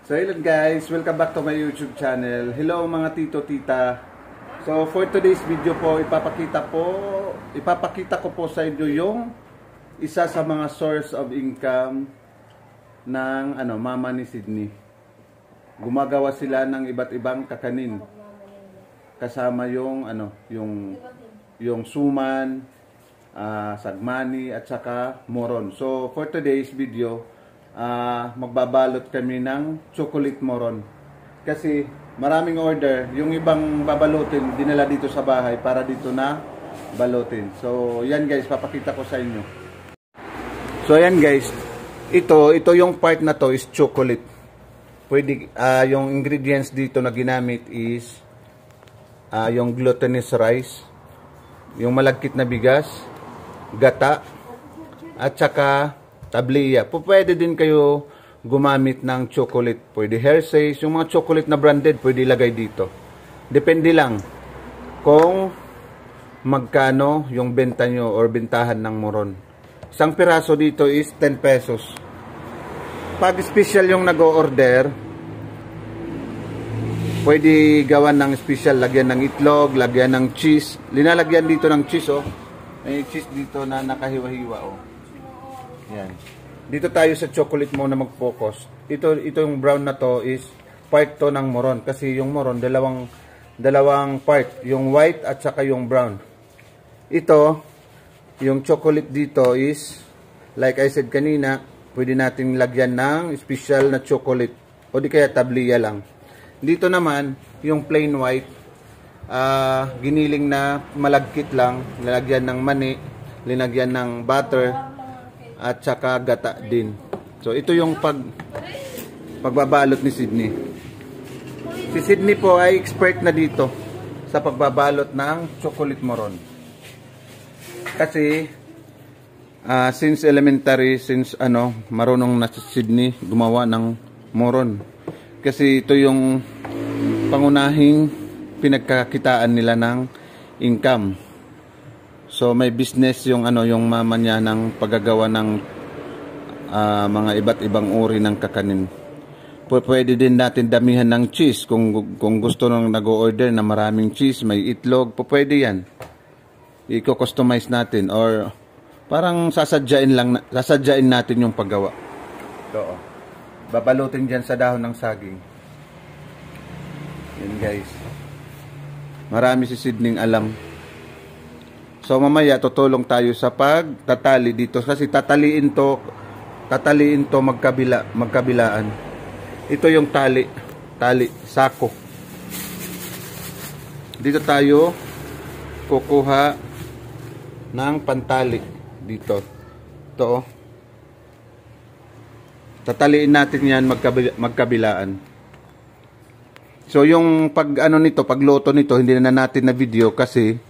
So hello guys, welcome back to my YouTube channel. Hello mga tito, tita. So for today's video po, ipapakita ko po sa inyo yung isa sa mga source of income ng mama ni Sydney. Gumagawa sila ng iba't ibang kakanin. Kasama yung yung suman, sagmani at saka moron. So for today's video, magbabalot kami ng chocolate moron. Kasi maraming order, yung ibang babalutin dinala dito sa bahay para dito na balutin. So yan guys, papakita ko sa inyo. So yan guys, ito yung part na to is chocolate. Pwede yung ingredients dito na ginamit is yung glutinous rice, yung malagkit na bigas, gata, at saka tabliya. Pwede din kayo gumamit ng chocolate. Pwede Hershey's, yung mga chocolate na branded, pwede ilagay dito. Depende lang kung magkano yung benta nyo or bentahan ng moron. Isang piraso dito is 10 pesos. Pag special yung nag-o-order, pwede gawan ng special, lagyan ng itlog, lagyan ng cheese. Linalagyan dito ng cheese, oh. May cheese dito na nakahiwa-hiwa, oh. Yan. Dito tayo sa chocolate muna mag-focus. Ito yung brown na to is part to ng moron. Kasi yung moron, dalawang part. Yung white at saka yung brown. Ito, yung chocolate dito is, like I said kanina, pwede natin lagyan ng special na chocolate. O di kaya tabliya lang. Dito naman, yung plain white, giniling na malagkit lang. Lalagyan ng mani, linagyan ng butter, at saka gata din. So ito yung pagbabalot ni Sydney. Si Sydney po ay expert na dito sa pagbabalot ng chocolate moron. Kasi since elementary, marunong na si Sydney gumawa ng moron. Kasi ito yung pangunahing pinagkakitaan nila ng income. So may business yung mama niya ng paggagawa ng mga iba't ibang uri ng kakanin. Pwede din natin damihan ng cheese kung gusto nang nag-order na maraming cheese, may itlog, pwede yan. I-customize natin or parang sasadyain natin yung paggawa. Ito, oh. Babalutin diyan sa dahon ng saging. Yan guys. Marami si Sydney alam. So mamaya tutulong tayo sa pagtatali dito kasi tataliin to magkabilaan. Ito yung tali, sako. Dito tayo kukuha ng pantali dito. Ito, oh. Tataliin natin yan magkabilaan. So yung pagluto nito hindi na natin na video kasi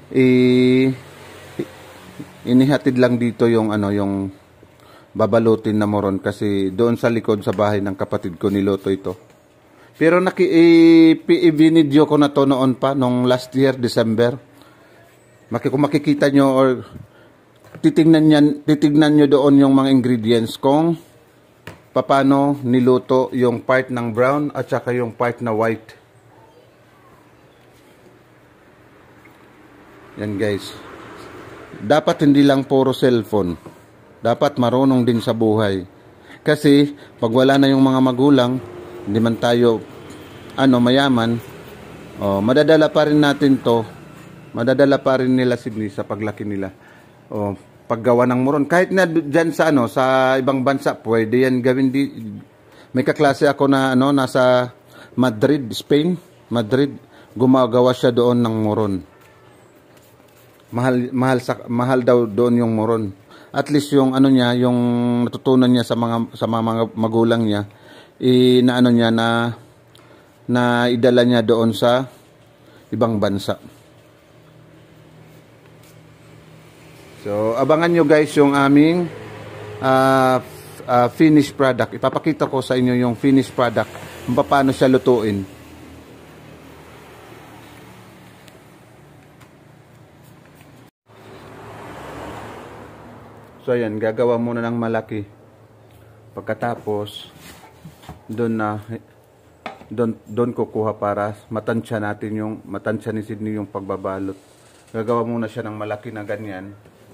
inihatid lang dito yung yung babalutin na moron kasi doon sa likod sa bahay ng kapatid ko niluto ito. Pero i-video ko na to noon pa nung last year December. Kung makikita nyo or titignan nyo doon yung mga ingredients kung paano niluto yung part ng brown at saka yung part na white. Yan guys. Dapat hindi lang puro cellphone. Dapat marunong din sa buhay. Kasi pag wala na yung mga magulang, hindi man tayo mayaman, madadala pa rin natin to. Madadala pa rin nila Sydney sa paglaki nila. Paggawa ng moron. Kahit na dyan sa sa ibang bansa, pwede yan gawin May kaklase ako na nasa Madrid, Spain. Madrid. Gumagawa siya doon ng moron. Mahal daw doon yung moron. At least yung yung natutunan niya sa mga magulang niya, na idala niya doon sa ibang bansa. So abangan nyo guys yung aming finished product. Ipapakita ko sa inyo yung finished product, kung paano siya lutuin. So ayan, gagawa muna ng malaki. Pagkatapos doon na doon kukuha para matansya natin yung matansya ni Sydney yung pagbabalot. Gagawa muna siya ng malaki na ganyan.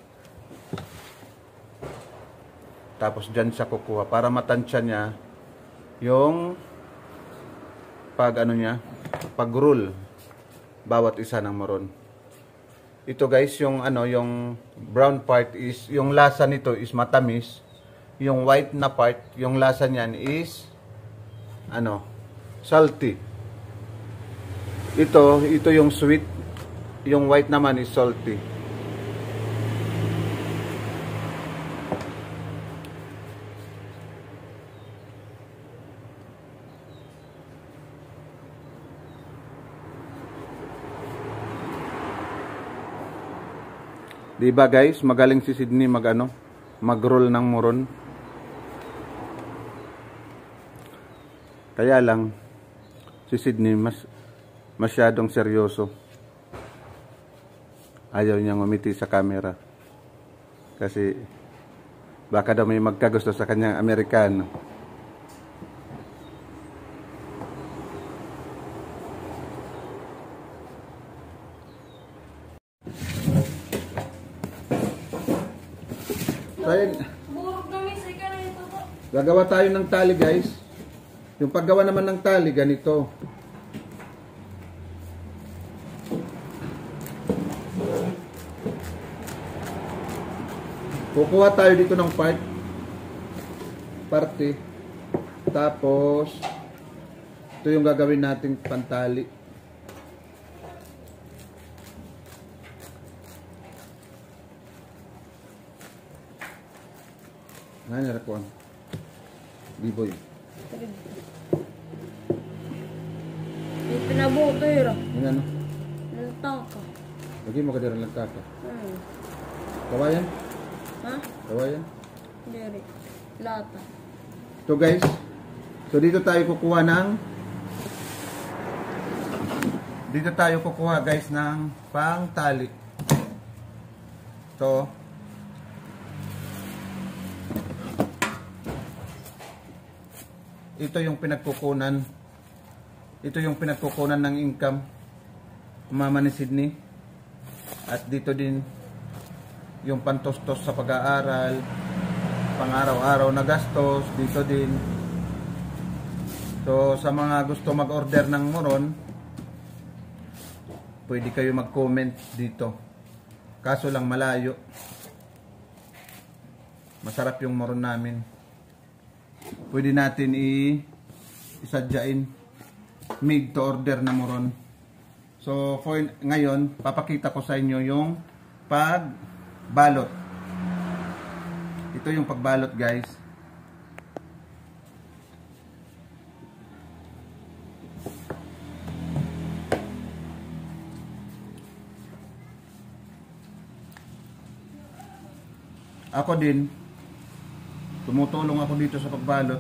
Tapos dyan siya kukuha para matansya niya yung pag ano niya, pag roll bawat isa ng moron. Ito guys, yung ano, yung brown part is, yung lasa nito is matamis. Yung white na part, yung lasa niyan is ano, salty. Ito yung sweet. Yung white naman is salty. Diba guys, magaling si Sydney mag-roll ng moron. Kaya lang si Sydney masyadong seryoso. Ayaw niyang umiti sa camera. Kasi baka daw may magkagusto sa kanyang Amerikano. Gagawa tayo ng tali guys. Yung paggawa naman ng tali ganito. Kukuha tayo dito ng parte. Tapos ito yung gagawin nating pantali. Ano rakuan? Biboy. Pinabuto yun. Ano ano? Nagtaka. Lagi mo ka dira nagkaka. Kawayan? Ha? Kawayan? Diri. Lata. So guys, so dito tayo kukuha guys ng pang tali. So ito yung pinagkukunan ng income mama ni Sydney. At dito din yung pantostos sa pag-aaral, pang-araw-araw na gastos, dito din. So sa mga gusto mag-order ng moron, pwede kayo mag-comment dito. Kaso lang malayo. Masarap yung moron namin. Pwede natin isadyain made to order na moron. So for ngayon, papakita ko sa inyo yung pagbalot. Ito yung pagbalot guys. Ako din, tumutulong ako dito sa pagbalot.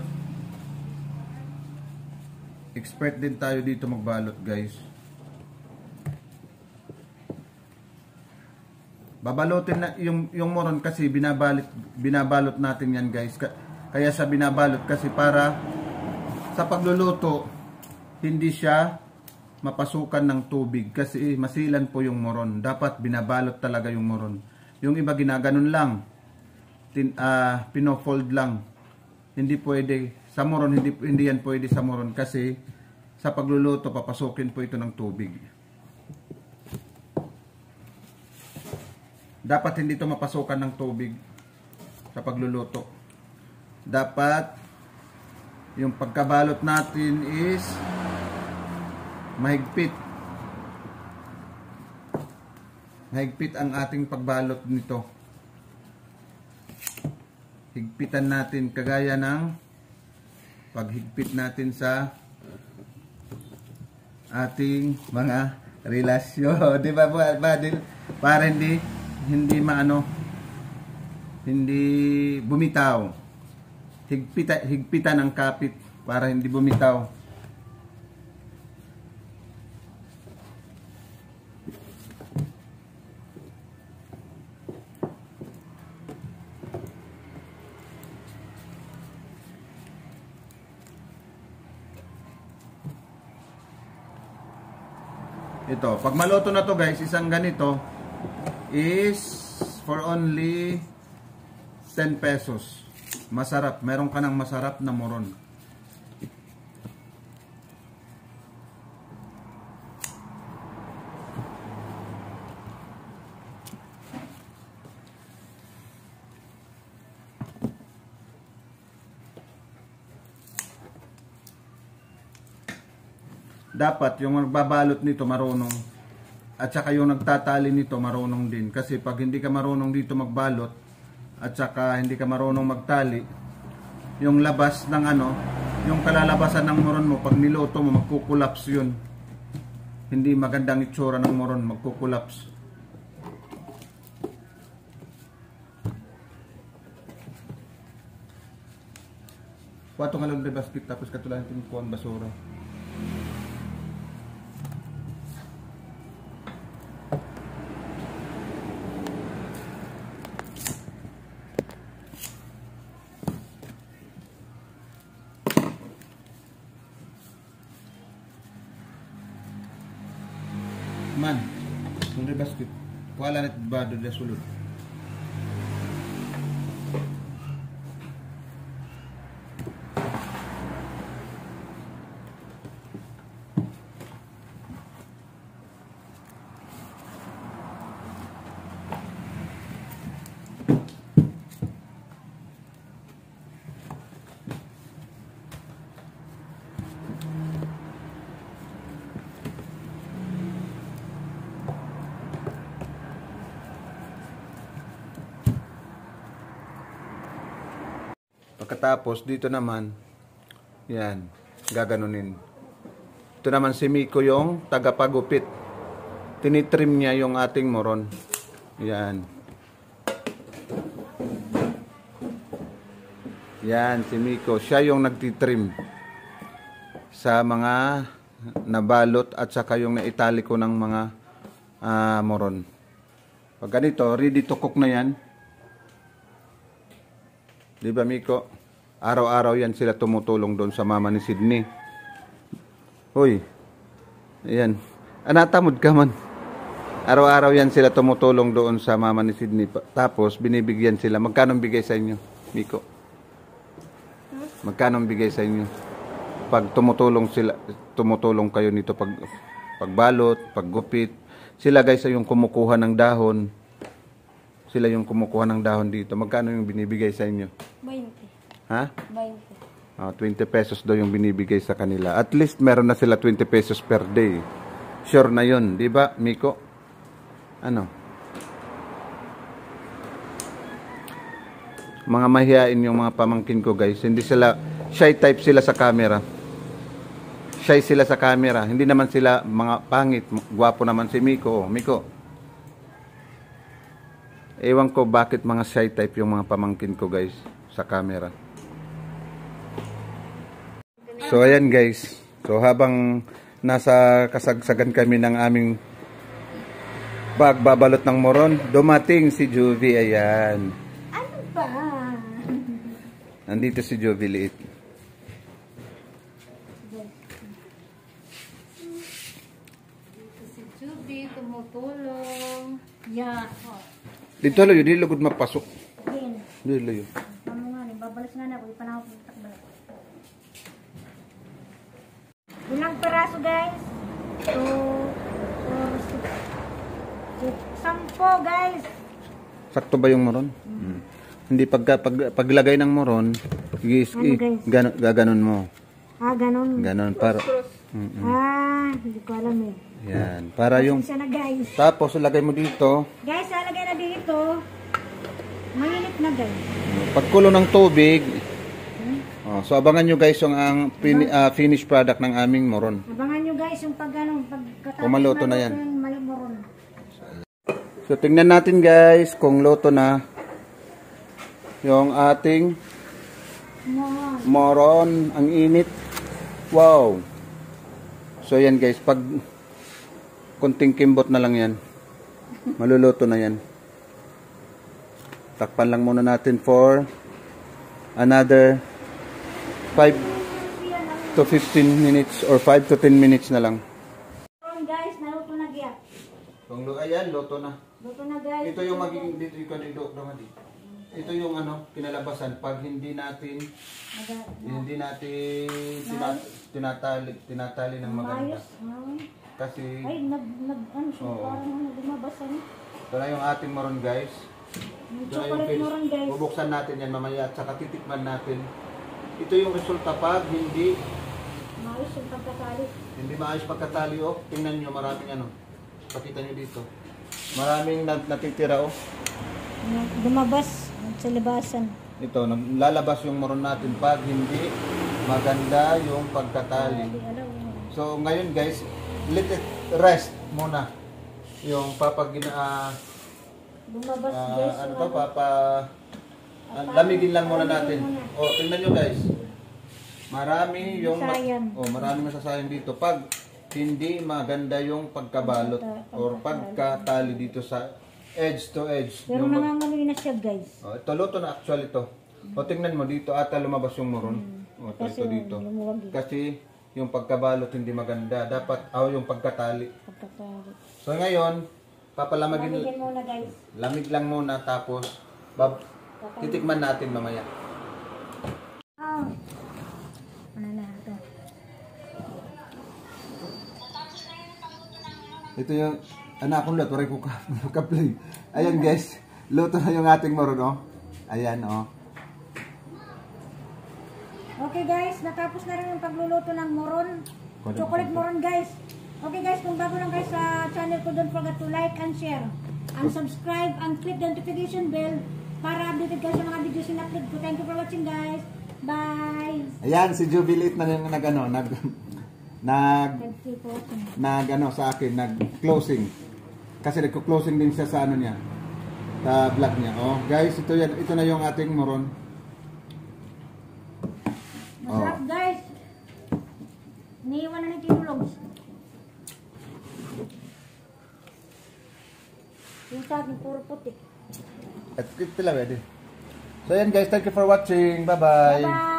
Expert din tayo dito magbalot guys. Babalotin na yung moron kasi binabalot natin yan guys. Kaya sa binabalot kasi para sa pagluluto hindi siya mapasukan ng tubig kasi masilan po yung moron. Dapat binabalot talaga yung moron. Yung iba ginaganon lang. Pinofold lang. Hindi pwede sa moron, hindi yan pwede sa moron kasi sa pagluluto papasukin po ito ng tubig. Dapat hindi ito mapasukan ng tubig sa pagluluto. Dapat yung pagkabalot natin is mahigpit. Mahigpit ang ating pagbalot nito. Higpitan natin kagaya ng paghigpit natin sa ating mga relasyon. Di ba Badil? Para hindi bumitaw. Higpitan ang kapit para hindi bumitaw. Ito, pag maluto na to guys, isang ganito is for only 10 pesos. Masarap. Meron ka ng masarap na moron. Dapat yung magbabalot nito marunong at saka yung nagtatali nito marunong din, kasi pag hindi ka marunong dito magbalot at saka hindi ka marunong magtali, yung labas ng yung kalalabasan ng moron mo pag niluto mo magkukulaps yun. Hindi magandang itsura ng moron, magkukulaps. Wato nga lang basket tapos katulahan tinukuan basura. Man, nung basket, wala na ba doon na sulod? Pagkatapos, dito naman, yan, gaganunin. Ito naman si Miko yung tagapagupit. Tinitrim niya yung ating moron. Yan. Yan, si Miko. Siya yung nagtitrim sa mga nabalot at saka yung naitaliko ng mga moron. Pag ganito, ready to cook na yan. Di ba, Miko? Araw-araw yan sila tumutulong doon sa mama ni Sydney. Hoy. Ayan. Anatamod ka man. Araw-araw yan sila tumutulong doon sa mama ni Sydney. Tapos, binibigyan sila. Magkano bigay sa inyo, Miko? Magkano bigay sa inyo? Pag tumutulong kayo nito pagbalot, paggupit. Sila guys ay yung kumukuha ng dahon. Sila yung kumukuha ng dahon dito. Magkano yung binibigay sa inyo? 20. Ha? 20. 20 pesos daw yung binibigay sa kanila. At least meron na sila 20 pesos per day. Sure na yun. Di ba, Miko? Ano? Mga mahihain yung mga pamangkin ko guys. Hindi sila, shy type sila sa camera. Shy sila sa camera. Hindi naman sila mga pangit. Gwapo naman si Miko. Oh, Miko. Ewan ko bakit mga shy type yung mga pamangkin ko guys sa camera. So ayan guys. So habang nasa kasagsagan kami ng aming pagbabalot ng moron, dumating si Juvie. Ayan. Ano ba? Nandito si Juvie liit. Si Juvie tumutulong. Yeah. Dito layo, di lugod mapasok. Din. Di layo. Amo nga ni babalas nga na ko ipanahon ko takbal. Ilang peraso guys? 10 guys. Sakto ba yung moron? Hindi paglagay ng moron, gaganon mo. Ganon. Ganon para. Hindi ko alam eh. Yan, para yung Isa na guys. tapos ilagay mo dito. Guys, lalagay na dito. Mainit na guys. Pagkulo ng tubig. So abangan nyo guys yung finished product ng aming moron. Abangan nyo guys yung pagkatapos Pumaluto na yan. yung moron. So tingnan natin guys kung luto na yung ating moron. Ang init. Wow. So yan guys, pag kunting kimbot na lang yan, maluluto na yan. Takpan lang muna natin for another 5 to 15 minutes or 5 to 10 minutes na lang. Guys, naluto na Ayan, luto na. Luto na guys. Ito yung magiging dito naman dito. Ito yung ano, kinalabasan pag hindi natin tinatali ng maganda. Ayos. Ah. Kasi Ay, ano siya, Oo. parang lumabas ano. ito na yung ating maroon guys. May Ito na yung chocolate fish. moron guys. Bubuksan natin yan mamaya at saka titikman natin. Ito yung resulta pag hindi Maayos yung pagkakali. maayos pagkatali. Oh, tingnan nyo, maraming ano. Pakita nyo dito. Maraming natitira oh. Lumabas sa libasan. Ito, lalabas yung moron natin pag hindi maganda yung pagkatali. So ngayon guys, let it rest muna. Yung Lumabas guys. ano to, lamigin lang muna natin. Oh, tingnan nyo guys. Marami yung maraming masasayang dito pag hindi maganda yung pagkabalot or pagkatali dito sa edge to edge. Pero nangangamoy na siya guys. Oh, ito luto na actually to. O tingnan mo dito ata lumabas yung moron. O ito dito. Kasi yung pagkabalot hindi maganda. Dapat yung pagkatali. So ngayon, papalamagin muna guys. lamig lang muna tapos titikman natin mamaya. Ano na ito? Ito yung anak kong luto, ko ka-play. Ayan guys, luto na yung ating moron oh. Ayan oh. Okay guys, natapos na rin yung pagluluto ng moron. Chocolate moron guys. Okay guys, kung bago lang guys sa channel ko, don't forget to like and share. And subscribe and click the notification bell para updated kayo sa mga videos na upload ko. Thank you for watching guys. Bye! Ayan, si Jubilate na yung sa akin, nag-closing. Kasi nagko-closing din siya sa ano niya, sa vlog niya. Oh, guys, ito na yung ating moron. Masarap guys. Niiwan na ni Tinulogs. Yung sa akin, puro puti. At ito lang, So, ayan guys, thank you for watching. Bye-bye. Bye-bye!